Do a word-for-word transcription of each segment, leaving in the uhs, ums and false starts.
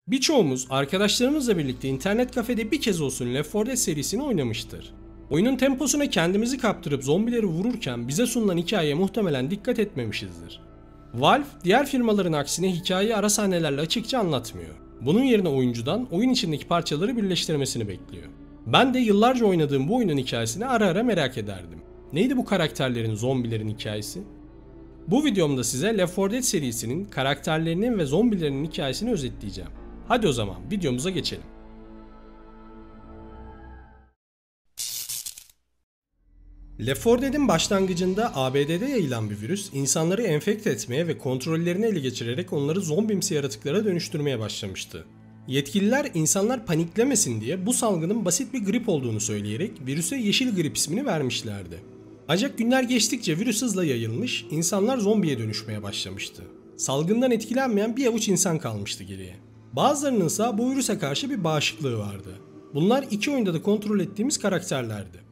Birçoğumuz arkadaşlarımızla birlikte internet kafede bir kez olsun Left four Dead serisini oynamıştır. Oyunun temposuna kendimizi kaptırıp zombileri vururken bize sunulan hikayeye muhtemelen dikkat etmemişizdir. Valve, diğer firmaların aksine hikayeyi ara sahnelerle açıkça anlatmıyor. Bunun yerine oyuncudan oyun içindeki parçaları birleştirmesini bekliyor. Ben de yıllarca oynadığım bu oyunun hikayesini ara ara merak ederdim. Neydi bu karakterlerin, zombilerin hikayesi? Bu videomda size Left four Dead serisinin karakterlerinin ve zombilerinin hikayesini özetleyeceğim. Hadi o zaman videomuza geçelim. Left four Dead'in başlangıcında A B D'de yayılan bir virüs insanları enfekte etmeye ve kontrollerini ele geçirerek onları zombimsi yaratıklara dönüştürmeye başlamıştı. Yetkililer insanlar paniklemesin diye bu salgının basit bir grip olduğunu söyleyerek virüse yeşil grip ismini vermişlerdi. Ancak günler geçtikçe virüs hızla yayılmış, insanlar zombiye dönüşmeye başlamıştı. Salgından etkilenmeyen bir avuç insan kalmıştı geriye. Bazılarının ise bu virüse karşı bir bağışıklığı vardı. Bunlar iki oyunda da kontrol ettiğimiz karakterlerdi.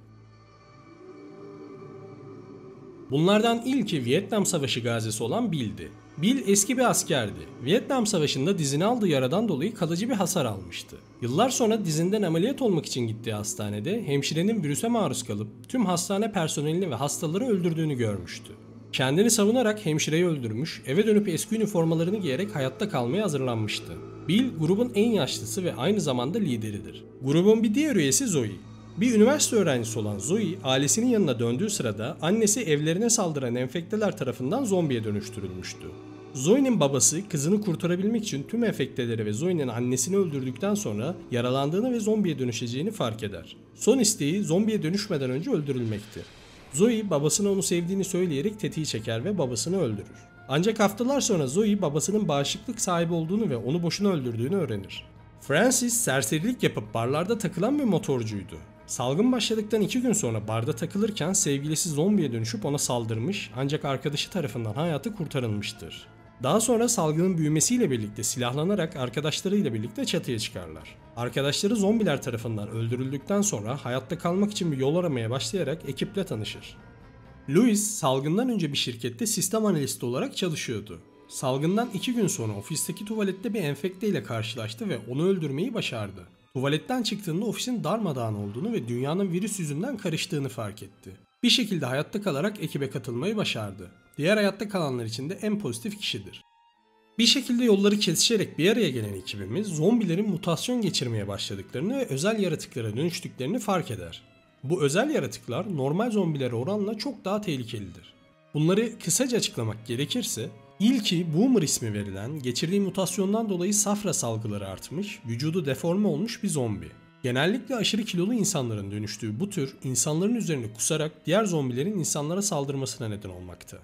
Bunlardan ilki Vietnam Savaşı gazisi olan Bill'di. Bill eski bir askerdi. Vietnam Savaşı'nda dizine aldığı yaradan dolayı kalıcı bir hasar almıştı. Yıllar sonra dizinden ameliyat olmak için gittiği hastanede hemşirenin virüse maruz kalıp tüm hastane personelini ve hastaları öldürdüğünü görmüştü. Kendini savunarak hemşireyi öldürmüş, eve dönüp eski üniformalarını giyerek hayatta kalmaya hazırlanmıştı. Bill, grubun en yaşlısı ve aynı zamanda lideridir. Grubun bir diğer üyesi Zoe. Bir üniversite öğrencisi olan Zoe, ailesinin yanına döndüğü sırada annesi evlerine saldıran enfekteler tarafından zombiye dönüştürülmüştü. Zoe'nin babası kızını kurtarabilmek için tüm enfekteleri ve Zoe'nin annesini öldürdükten sonra yaralandığını ve zombiye dönüşeceğini fark eder. Son isteği zombiye dönüşmeden önce öldürülmekti. Zoe babasına onu sevdiğini söyleyerek tetiği çeker ve babasını öldürür. Ancak haftalar sonra Zoe babasının bağışıklık sahibi olduğunu ve onu boşuna öldürdüğünü öğrenir. Francis serserilik yapıp barlarda takılan bir motorcuydu. Salgın başladıktan iki gün sonra barda takılırken sevgilisi zombiye dönüşüp ona saldırmış ancak arkadaşı tarafından hayatı kurtarılmıştır. Daha sonra salgının büyümesiyle birlikte silahlanarak arkadaşlarıyla birlikte çatıya çıkarlar. Arkadaşları zombiler tarafından öldürüldükten sonra hayatta kalmak için bir yol aramaya başlayarak ekiple tanışır. Louis salgından önce bir şirkette sistem analisti olarak çalışıyordu. Salgından iki gün sonra ofisteki tuvalette bir enfekte ile karşılaştı ve onu öldürmeyi başardı. Tuvaletten çıktığında ofisin darmadağın olduğunu ve dünyanın virüs yüzünden karıştığını fark etti. Bir şekilde hayatta kalarak ekibe katılmayı başardı. Diğer hayatta kalanlar için de en pozitif kişidir. Bir şekilde yolları kesişerek bir araya gelen ekibimiz zombilerin mutasyon geçirmeye başladıklarını ve özel yaratıklara dönüştüklerini fark eder. Bu özel yaratıklar normal zombilere oranla çok daha tehlikelidir. Bunları kısaca açıklamak gerekirse, İlki Boomer ismi verilen, geçirdiği mutasyondan dolayı safra salgıları artmış, vücudu deforme olmuş bir zombi. Genellikle aşırı kilolu insanların dönüştüğü bu tür, insanların üzerine kusarak diğer zombilerin insanlara saldırmasına neden olmakta.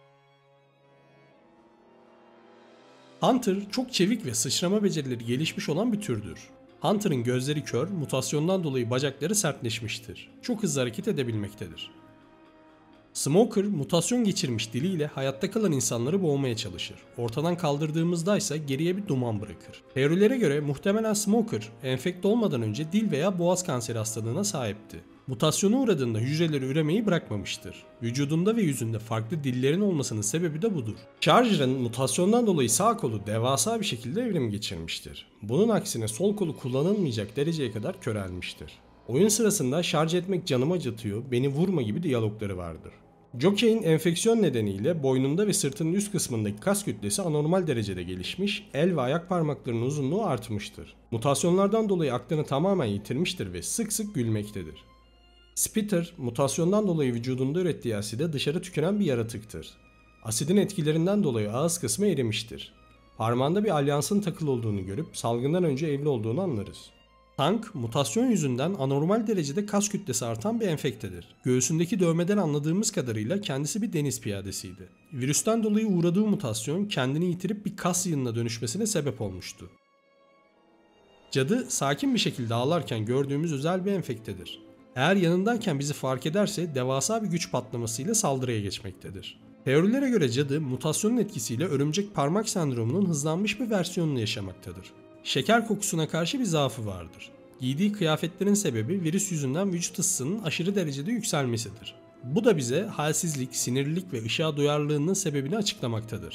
Hunter çok çevik ve sıçrama becerileri gelişmiş olan bir türdür. Hunter'ın gözleri kör, mutasyondan dolayı bacakları sertleşmiştir. Çok hızlı hareket edebilmektedir. Smoker, mutasyon geçirmiş diliyle hayatta kalan insanları boğmaya çalışır. Ortadan kaldırdığımızda ise geriye bir duman bırakır. Teorilere göre muhtemelen Smoker, enfekte olmadan önce dil veya boğaz kanseri hastalığına sahipti. Mutasyona uğradığında hücreleri üremeyi bırakmamıştır. Vücudunda ve yüzünde farklı dillerin olmasının sebebi de budur. Charger'ın mutasyondan dolayı sağ kolu devasa bir şekilde evrim geçirmiştir. Bunun aksine sol kolu kullanılmayacak dereceye kadar körelmiştir. Oyun sırasında şarj etmek canımı acıtıyor, beni vurma gibi diyalogları vardır. Jockey'in enfeksiyon nedeniyle boynunda ve sırtının üst kısmındaki kas kütlesi anormal derecede gelişmiş, el ve ayak parmaklarının uzunluğu artmıştır. Mutasyonlardan dolayı aklını tamamen yitirmiştir ve sık sık gülmektedir. Spitter, mutasyondan dolayı vücudunda ürettiği aside dışarı tükenen bir yaratıktır. Asidin etkilerinden dolayı ağız kısmı erimiştir. Parmağında bir alyansın takılı olduğunu görüp salgından önce evli olduğunu anlarız. Tank, mutasyon yüzünden anormal derecede kas kütlesi artan bir enfektedir. Göğsündeki dövmeden anladığımız kadarıyla kendisi bir deniz piyadesiydi. Virüsten dolayı uğradığı mutasyon kendini yitirip bir kas yığınına dönüşmesine sebep olmuştu. Cadı, sakin bir şekilde ağlarken gördüğümüz özel bir enfektedir. Eğer yanındayken bizi fark ederse devasa bir güç patlamasıyla saldırıya geçmektedir. Teorilere göre cadı, mutasyonun etkisiyle örümcek parmak sendromunun hızlanmış bir versiyonunu yaşamaktadır. Şeker kokusuna karşı bir zaafı vardır. Giydiği kıyafetlerin sebebi virüs yüzünden vücut ısısının aşırı derecede yükselmesidir. Bu da bize halsizlik, sinirlilik ve ışığa duyarlılığının sebebini açıklamaktadır.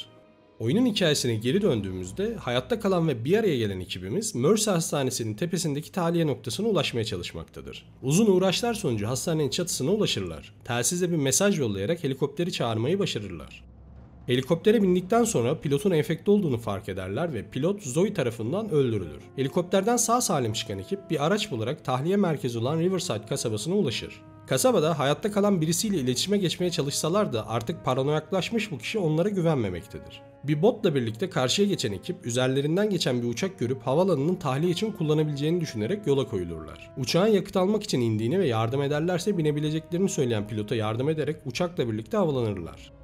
Oyunun hikayesine geri döndüğümüzde hayatta kalan ve bir araya gelen ekibimiz Mercy Hastanesi'nin tepesindeki tahliye noktasına ulaşmaya çalışmaktadır. Uzun uğraşlar sonucu hastanenin çatısına ulaşırlar. Telsizle bir mesaj yollayarak helikopteri çağırmayı başarırlar. Helikoptere bindikten sonra pilotun enfekte olduğunu fark ederler ve pilot Zoe tarafından öldürülür. Helikopterden sağ salim çıkan ekip bir araç bularak tahliye merkezi olan Riverside kasabasına ulaşır. Kasabada hayatta kalan birisiyle iletişime geçmeye çalışsalar da artık paranoyaklaşmış bu kişi onlara güvenmemektedir. Bir botla birlikte karşıya geçen ekip üzerlerinden geçen bir uçak görüp havaalanının tahliye için kullanabileceğini düşünerek yola koyulurlar. Uçağın yakıt almak için indiğini ve yardım ederlerse binebileceklerini söyleyen pilota yardım ederek uçakla birlikte havalanırlar.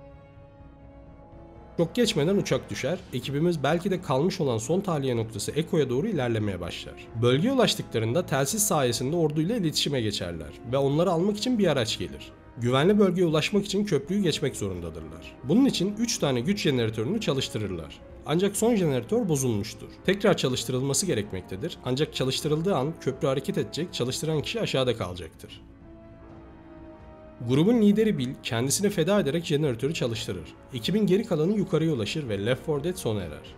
Çok geçmeden uçak düşer, ekibimiz belki de kalmış olan son tahliye noktası Eko'ya doğru ilerlemeye başlar. Bölgeye ulaştıklarında telsiz sayesinde orduyla iletişime geçerler ve onları almak için bir araç gelir. Güvenli bölgeye ulaşmak için köprüyü geçmek zorundadırlar. Bunun için üç tane güç jeneratörünü çalıştırırlar. Ancak son jeneratör bozulmuştur. Tekrar çalıştırılması gerekmektedir, ancak çalıştırıldığı an köprü hareket edecek, çalıştıran kişi aşağıda kalacaktır. Grubun lideri Bill kendisini feda ederek jeneratörü çalıştırır. Ekibin geri kalanı yukarıya ulaşır ve Left four Dead sona erer.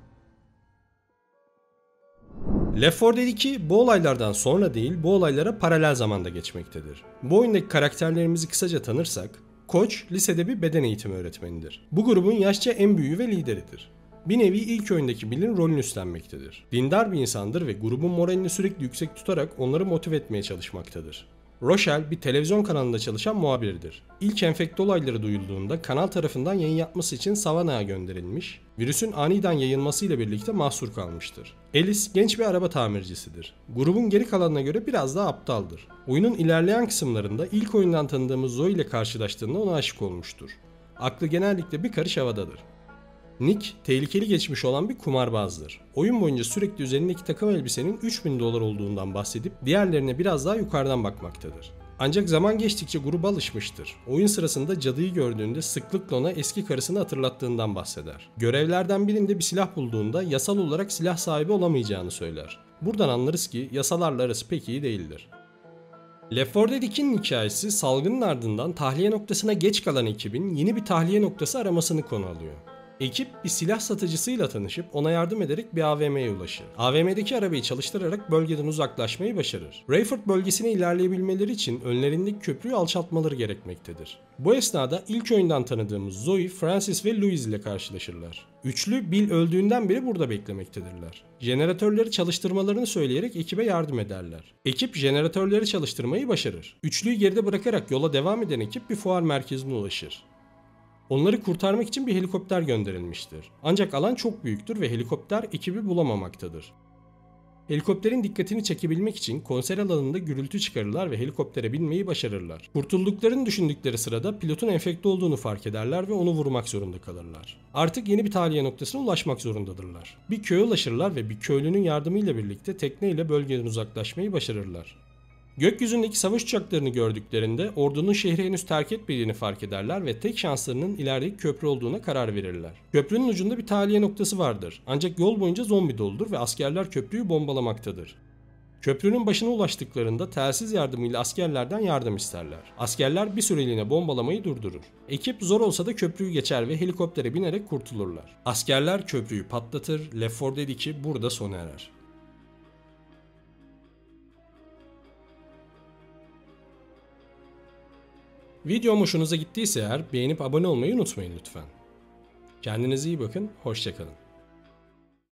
Left four Dead iki bu olaylardan sonra değil, bu olaylara paralel zamanda geçmektedir. Bu oyundaki karakterlerimizi kısaca tanırsak, Koç lisede bir beden eğitimi öğretmenidir. Bu grubun yaşça en büyüğü ve lideridir. Bir nevi ilk oyundaki Bill'in rolünü üstlenmektedir. Dindar bir insandır ve grubun moralini sürekli yüksek tutarak onları motive etmeye çalışmaktadır. Rochelle bir televizyon kanalında çalışan muhabirdir. İlk enfekte olayları duyulduğunda kanal tarafından yayın yapması için Savannah'a gönderilmiş, virüsün aniden yayılmasıyla birlikte mahsur kalmıştır. Alice genç bir araba tamircisidir. Grubun geri kalanına göre biraz daha aptaldır. Oyunun ilerleyen kısımlarında ilk oyundan tanıdığımız Zoe ile karşılaştığında ona aşık olmuştur. Aklı genellikle bir karış havadadır. Nick, tehlikeli geçmiş olan bir kumarbazdır. Oyun boyunca sürekli üzerindeki takım elbisenin üç bin dolar olduğundan bahsedip diğerlerine biraz daha yukarıdan bakmaktadır. Ancak zaman geçtikçe gruba alışmıştır. Oyun sırasında cadıyı gördüğünde sıklıkla ona eski karısını hatırlattığından bahseder. Görevlerden birinde bir silah bulduğunda yasal olarak silah sahibi olamayacağını söyler. Buradan anlarız ki yasalarla arası pek iyi değildir. Left four Dead iki'nin hikayesi salgının ardından tahliye noktasına geç kalan ekibin yeni bir tahliye noktası aramasını konu alıyor. Ekip bir silah satıcısıyla tanışıp ona yardım ederek bir A V M'ye ulaşır. A V M'deki arabayı çalıştırarak bölgeden uzaklaşmayı başarır. Rayford bölgesine ilerleyebilmeleri için önlerindeki köprüyü alçaltmaları gerekmektedir. Bu esnada ilk oyundan tanıdığımız Zoe, Francis ve Louise ile karşılaşırlar. Üçlü Bill öldüğünden beri burada beklemektedirler. Jeneratörleri çalıştırmalarını söyleyerek ekibe yardım ederler. Ekip jeneratörleri çalıştırmayı başarır. Üçlüyü geride bırakarak yola devam eden ekip bir fuar merkezine ulaşır. Onları kurtarmak için bir helikopter gönderilmiştir. Ancak alan çok büyüktür ve helikopter ekibi bulamamaktadır. Helikopterin dikkatini çekebilmek için konser alanında gürültü çıkarırlar ve helikoptere binmeyi başarırlar. Kurtulduklarını düşündükleri sırada pilotun enfekte olduğunu fark ederler ve onu vurmak zorunda kalırlar. Artık yeni bir tahliye noktasına ulaşmak zorundadırlar. Bir köye ulaşırlar ve bir köylünün yardımıyla birlikte tekneyle bölgeden uzaklaşmayı başarırlar. Gökyüzündeki savaş uçaklarını gördüklerinde ordunun şehri henüz terk etmediğini fark ederler ve tek şanslarının ilerideki köprü olduğuna karar verirler. Köprünün ucunda bir tahliye noktası vardır, ancak yol boyunca zombi doludur ve askerler köprüyü bombalamaktadır. Köprünün başına ulaştıklarında telsiz yardımıyla askerlerden yardım isterler. Askerler bir süreliğine bombalamayı durdurur. Ekip zor olsa da köprüyü geçer ve helikoptere binerek kurtulurlar. Askerler köprüyü patlatır, Left four Dead iki burada sona erer. Videom hoşunuza gittiyse eğer beğenip abone olmayı unutmayın lütfen. Kendinize iyi bakın, hoşça kalın.